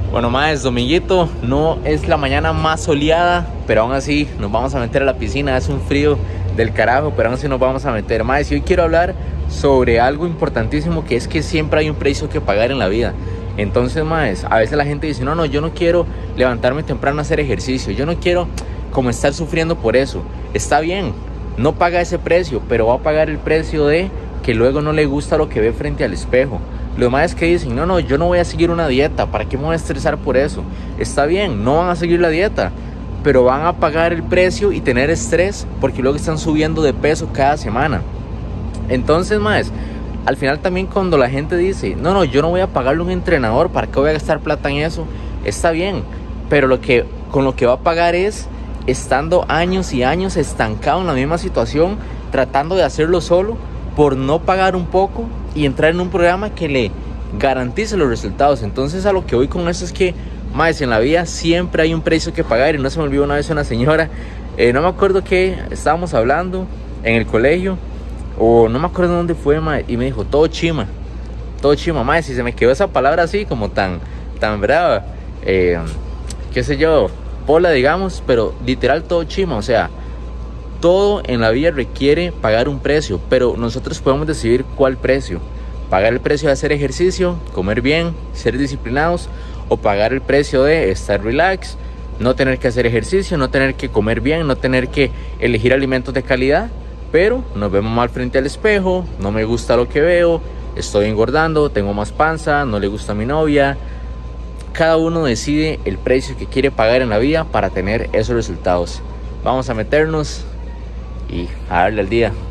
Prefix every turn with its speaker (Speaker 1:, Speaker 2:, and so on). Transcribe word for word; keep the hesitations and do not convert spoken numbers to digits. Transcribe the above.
Speaker 1: Bueno, más dominguito, no es la mañana más soleada, pero aún así nos vamos a meter a la piscina. Es un frío del carajo, pero aún así nos vamos a meter. Más, y hoy quiero hablar sobre algo importantísimo, que es que siempre hay un precio que pagar en la vida. Entonces, más, a veces la gente dice, no, no, yo no quiero levantarme temprano a hacer ejercicio, yo no quiero como estar sufriendo por eso. Está bien, no paga ese precio, pero va a pagar el precio de que luego no le gusta lo que ve frente al espejo. Los más que dicen, no, no, yo no voy a seguir una dieta, ¿para qué me voy a estresar por eso? Está bien, no van a seguir la dieta, pero van a pagar el precio y tener estrés porque luego están subiendo de peso cada semana. Entonces, más, al final también cuando la gente dice, no, no, yo no voy a pagarle a un entrenador, ¿para qué voy a gastar plata en eso? Está bien, pero lo que, con lo que va a pagar es estando años y años estancado en la misma situación, tratando de hacerlo solo, por no pagar un poco y entrar en un programa que le garantice los resultados. Entonces, a lo que voy con eso es que, más, en la vida siempre hay un precio que pagar. Y no se me olvidó una vez una señora, eh, no me acuerdo qué estábamos hablando en el colegio, o no me acuerdo dónde fue, ma, y me dijo, todo chima, todo chima, ma, si se me quedó esa palabra así, como tan, tan brava, eh, qué sé yo, pola, digamos, pero literal todo chima. O sea, todo en la vida requiere pagar un precio, pero nosotros podemos decidir cuál precio. Pagar el precio de hacer ejercicio, comer bien, ser disciplinados, o pagar el precio de estar relax, no tener que hacer ejercicio, no tener que comer bien, no tener que elegir alimentos de calidad, pero nos vemos mal frente al espejo, no me gusta lo que veo, estoy engordando, tengo más panza, no le gusta a mi novia. Cada uno decide el precio que quiere pagar en la vida para tener esos resultados. Vamos a meternos y a darle al día.